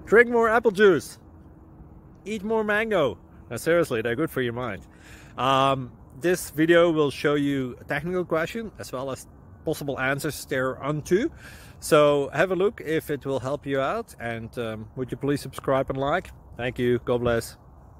Drink more apple juice. Eat more mango. Now, seriously, they're good for your mind. This video will show you a technical question as well as possible answers thereunto. So have a look if it will help you out, and would you please subscribe and like? Thank you. God bless.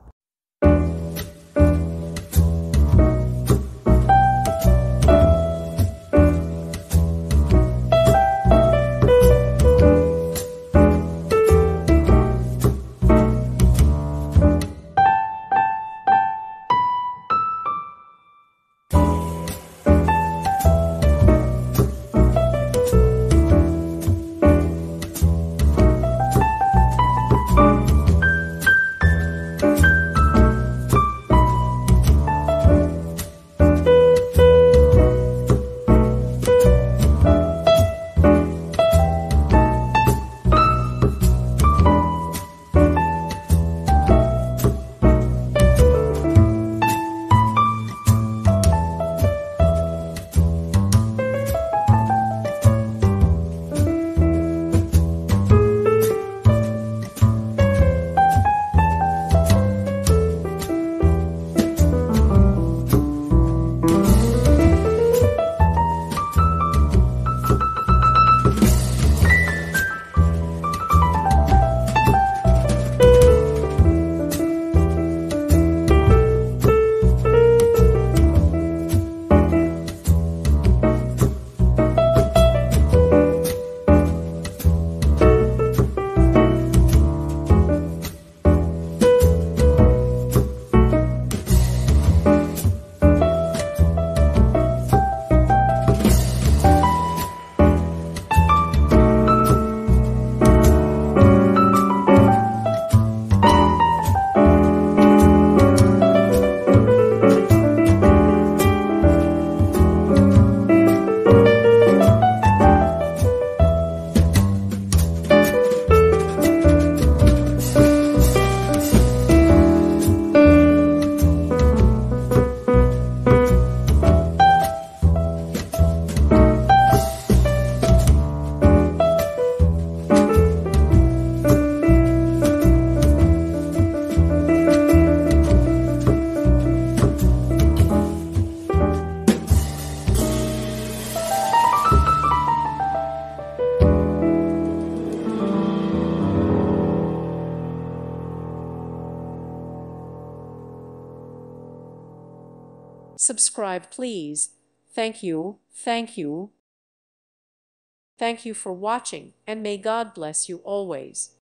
Subscribe, please. Thank you, thank you. Thank you for watching, and may God bless you always.